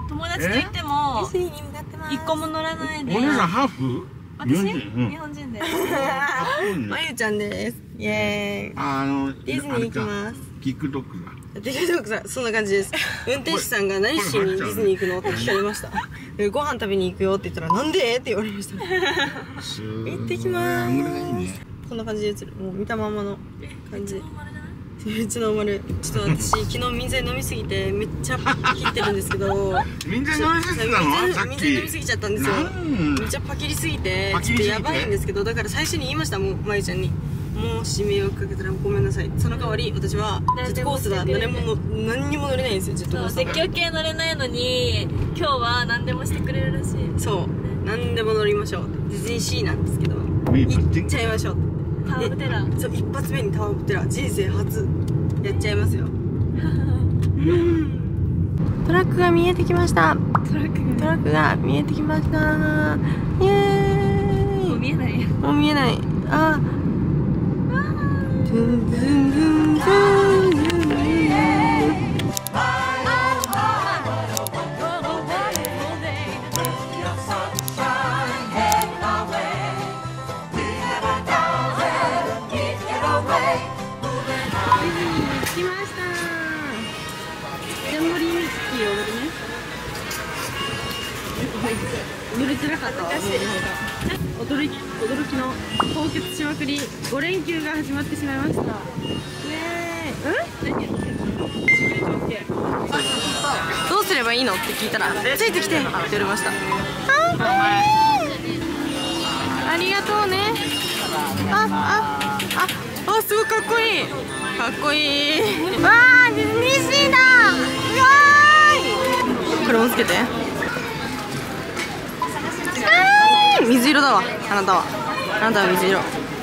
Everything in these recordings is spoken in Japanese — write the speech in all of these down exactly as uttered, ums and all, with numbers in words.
友達と行っても一個も乗らないで。 お姉さんハーフ？ 私日本人で。 まゆちゃんです。イエーイ。 あのディズニー行きます。 ティックトックが。 ティックトックさん、そんな感じです。運転手さんが何しにディズニー行くのって聞かれました。ご飯食べに行くよって言ったら、なんでって言われました。行ってきまーす。こんな感じで映る。もう見たままの感じ。うちの丸。ちょっと私、昨日水飲みすぎて、めっちゃパキってるんですけど。 水飲みすぎたの？さっき。 水飲みすぎちゃったんですよ。めっちゃパキりすぎて、ちょっとやばいんですけど、だから最初に言いました、もう、まゆちゃんに。もし迷惑かけたらごめんなさい。その代わり私はジェットコースター誰も何にも乗れないんですよ。ジェットコースター絶叫系乗れないのに今日は何でもしてくれるらしい。 そう何でも乗りましょう。ディズニーシーなんですけど行っちゃいましょう。 タワーオブテラー。 そう一発目にタワーオブテラー人生初やっちゃいますよ。トラックが見えてきました。トラックがトラックが見えてきました。イエーイ。 もう見えないよ。 もう見えない。あドゥンドゥンドゥンドゥンドゥン。着きました。ジャンボリーミッキーを乗るね。乗りづらかったわ。驚き驚きの凍結しまくりご連休が始まってしまいました。ねえ、うん？何やってんの？どうすればいいのって聞いたらついてきてって言われました。ありがとうね。ああああすごいかっこいい。かっこいい。わあディズニーシーだ。うわーい。これもつけて。水色だわ、あなたは。あなたは水色。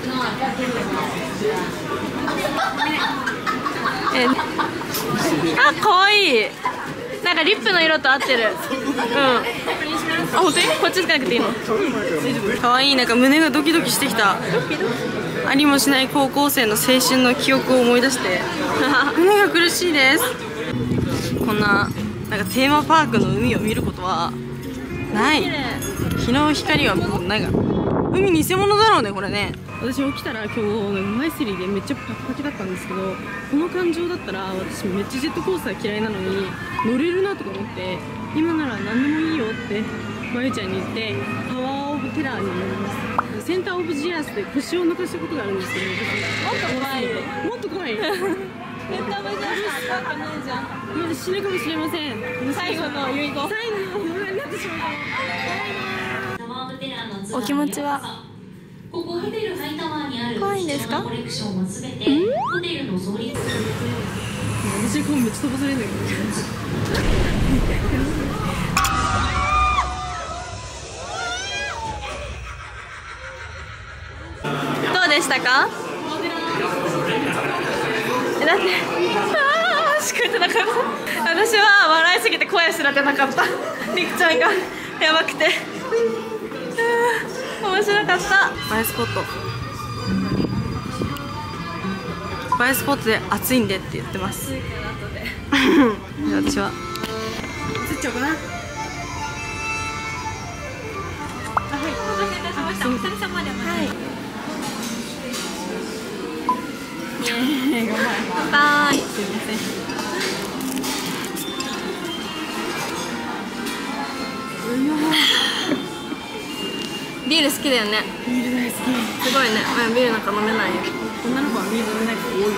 え、あ、可愛い。なんかリップの色と合ってる。うん。あ、本当に？こっちつかなくていいの？可愛い。なんか胸がドキドキしてきた。ありもしない高校生の青春の記憶を思い出して、胸が苦しいです。こんな、なんかテーマパークの海を見ることはない。日の光はもうなんか海偽物だろうねこれね。私起きたら今日前すりでめっちゃパキパキだったんですけど、この感情だったら私めっちゃジェットコースター嫌いなのに乗れるなとか思って、今なら何でもいいよってまゆちゃんに言ってタワーオブテラーに乗ります。センターオブジアスで腰を抜かしたことがあるんですけど、 もっと怖い。 もっと怖い。 センターオブジアス怖くないじゃん。 まだ死ぬかもしれません。 最後の遺言。 最後の動画になってしまうかも。 お気持ちは怖いんですか？うん？ 私顔めっちゃ飛ばされるんだけどうでしたか？え、だってああしか言ってなかった。私は笑いすぎて声すら出なかった。りくちゃんがやばくて面白かった。映えスポット映えスポットで暑いんでって言ってます。私は映っちゃうかな。 あ、はい、お待たせいたしました。お疲れ様でございます。乾杯。すいません。ビール好きだよね。 ビール大好き。 すごいね。ビールなんか飲めないよ。 女の子はビール飲めない子多い。うんうん。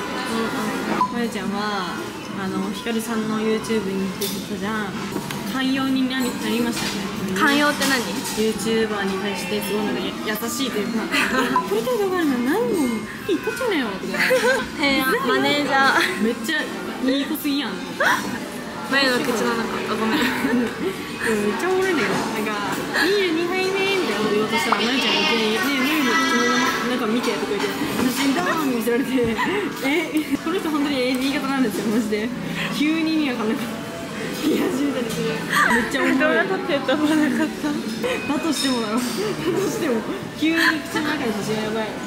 まゆちゃんはあのひかるさんの ユーチューブ に出てたじゃん。寛容になりなりましたね。 寛容って何？ ユーチューバー に対してすごいなんか優しいというか、撮りたい動画あるの何もいい撮っちゃうねよとか。 提案マネージャー。 めっちゃいい子すぎやん。 まゆの口の中。あ、ごめん。 でもめっちゃおもろいんだよ。なんかビールにはいめみたいなこと言おうとしたらまゆちゃんがいきなり「ねえまゆの口の中見て」とか言って写真ダーン見せられてえこの人本当にエーディー型なんですよマジで。急に意味わかんなかった。言い始めたりする。めっちゃおもろい。 動画撮ってると思わなかった。 だとしてもだろ。だとしても急に口の中に写真やばい。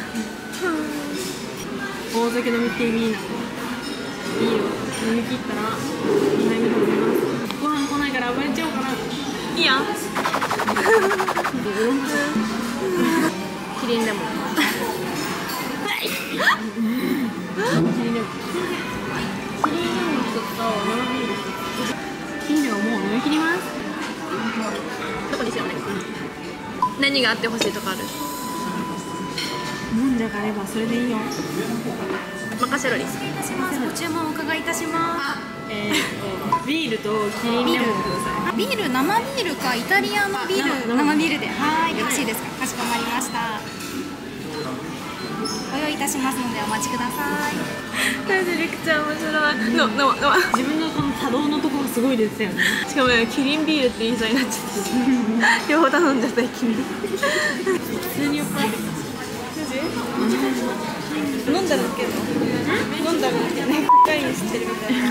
大酒飲みって意味なの。いいよ。飲み切ったらにはいめ飲みます。ご飯来ないからら暴れちゃおうかな。 いいやん。キリンレモン。 キリンレモン。キリンレモン一つと生ビール一つ。キリンレモンもう飲み切ります。 どこにしようね。何があってほしいとかある？ もんじゃがあればそれでいいよ。 任せろり。 ご注文お伺いいたします。 えーとビールとキリンレモンください。 ビール、生ビールかイタリアのビール、生ビールで、はい、よろしいですか。かしこまりました。ご用意いたしますのでお待ちください。 マジりくちゃん面白い。ののの。 自分のこの多動のところがすごいですよね。 しかもキリンビールって言いそうになっちゃった。両方頼んじゃった一気に。 普通に酔っ払って飲んだらけど。飲んだらけどね。コカイン知ってるみたいな。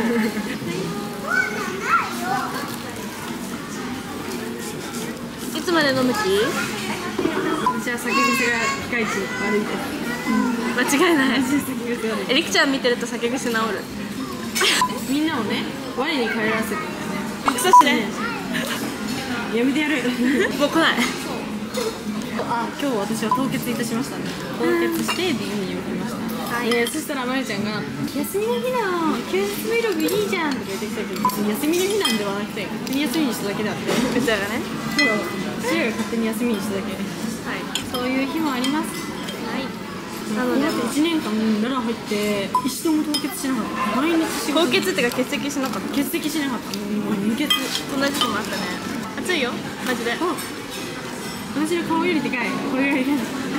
いつまで飲む気？ 私は酒癖がピカイチ悪いです。 間違いない。 酒癖悪い。 えりくちゃん見てると酒癖治る。 みんなをね、我に帰らせてね。 草しね。 やめてやる。 もう来ない。 あ、今日私は凍結いたしましたね。凍結して ディーエム に送りました。はい。で、そしたらまゆちゃんが休みの日の休日 Vlog いいじゃんとか言ってきたけど、別に休みの日なんではなくて、勝手に休みにしただけであって。 うちらがね。 そう。うちらが勝手に休みにしただけ。 はい。 そういう日もあります。 はい。 なのでいちねんかん奈良入って一度も凍結しなかった。毎日仕事。 凍結ってか欠席しなかった。 欠席しなかった。もう無欠。 そんな時期もあったね。暑いよ。マジで。 あ、私の顔よりでかい。これよりでかい。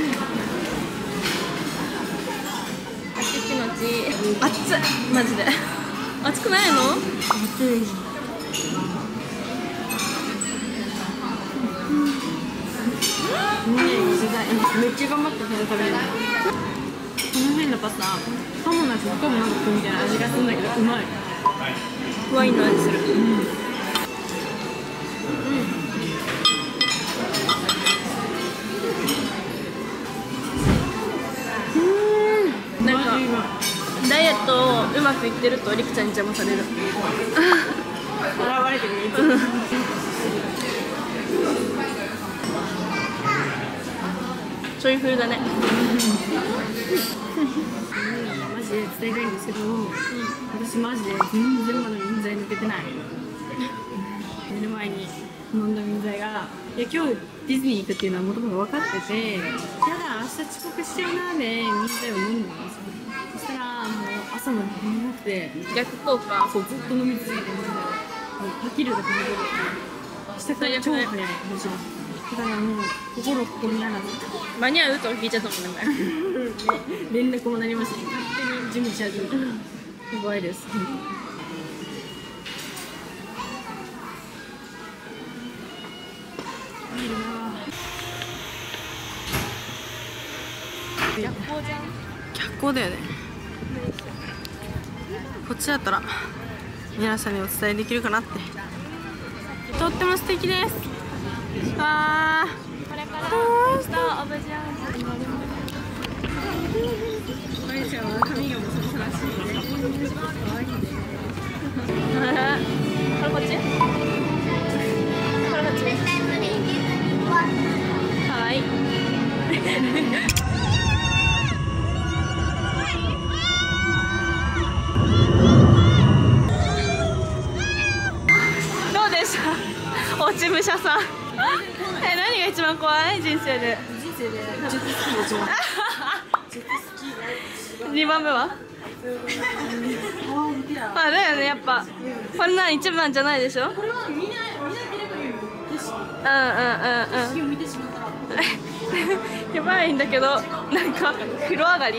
暑いのち。暑い。マジで。暑くないの？ 暑い。ね、めっちゃ頑張ってそれ食べる。この辺のパスタ、歯もなく深もなくみたいな味がするんだけど、うまい。 ワインの味する。うん。うん。なんかダイエットうまくいってるとりくちゃんに邪魔される。 現れてるいつも。 そういう風だね。 マジで伝えたいんですけど、私マジで全然まだ眠剤抜けてない。寝る前に飲んだ眠剤が、いや今日ディズニー行くっていうのはもともと分かってて、やだ明日遅刻しちゃうなーで眠剤を飲んだんですよ。そしたらもう朝まで飲めなくて、 逆効果。 そうずっと飲み続けて眠剤をもうパキるだけ飲んでる。下から超早いむしろ。だからもう心ここにあらず。 間に合うと聞いちゃったもんね。 連絡もなりましたし、勝手に準備し始めた。怖いです。 逆光じゃん。 逆光だよね。こっちだったら皆さんにお伝えできるかなって。とっても素敵です。わあ。 これからスターオブジャーズに乗ります。 まゆちゃんは髪がもうそろそろらしいので、可愛いね。 これこっち？これこっち？はい。どうでした？落ち武者さん。え、何が一番怖い？人生で。 人生でジェットスキーが一番。ジェットスキー。 二番目は？まあだよね、やっぱこんなん一番じゃないでしょ。 これは見ない見なければいいの。 うんうんうんうん。 景色を見てしまったら。 やばいんだけど、なんか風呂上がり。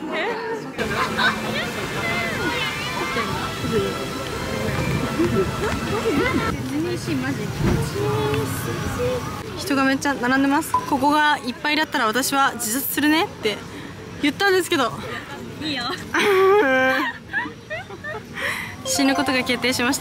人がめっちゃ並んでます。ここがいっぱいだったら私は自殺するねって言ったんですけど、 いいよ。 死ぬことが決定しました。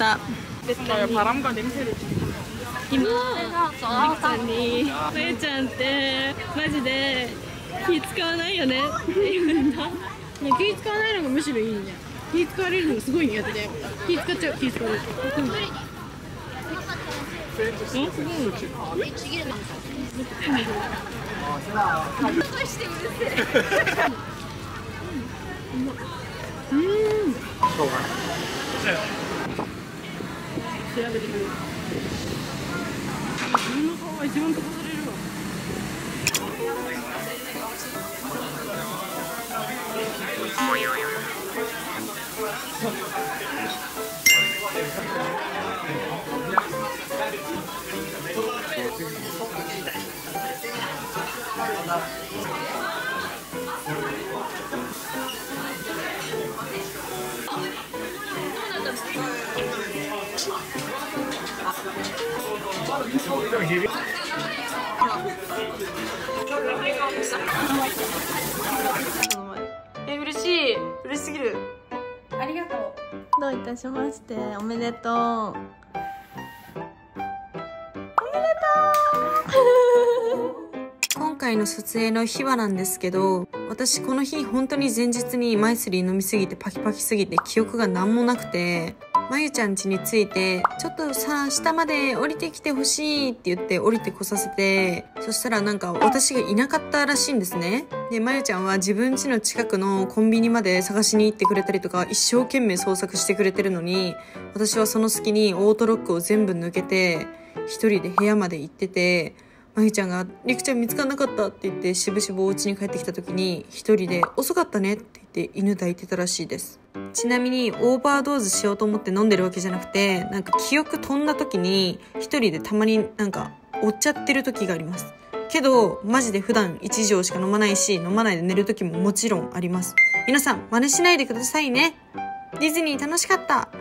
今、りくちゃんに「まゆちゃんってマジで気使わないよね」って言われた。気使わないのがむしろいいんじゃん。気使われるのがすごい苦手で、気使っちゃう。気使われる。 え、嬉しい。嬉しすぎる。 ありがとう。 どういたしまして。おめでとう。おめでとう。今回の撮影の秘話なんですけど、私この日本当に前日にマイスリー飲みすぎてパキパキすぎて記憶が何もなくて、まゆちゃん家に着いて、ちょっとさ、下まで降りてきてほしいって言って降りてこさせて、そしたらなんか私がいなかったらしいんですね。で、まゆちゃんは自分家の近くのコンビニまで探しに行ってくれたりとか、一生懸命捜索してくれてるのに、私はその隙にオートロックを全部抜けて、一人で部屋まで行ってて、まゆちゃんが、りくちゃん見つかんなかったって言って、しぶしぶお家に帰ってきた時に、一人で遅かったねって言って犬抱いてたらしいです。ちなみに、オーバードーズしようと思って飲んでるわけじゃなくて、なんか記憶飛んだ時に、一人でたまになんか、追っちゃってる時があります。けど、マジで普段いち錠しか飲まないし、飲まないで寝る時ももちろんあります。皆さん、真似しないでくださいね。ディズニー楽しかった。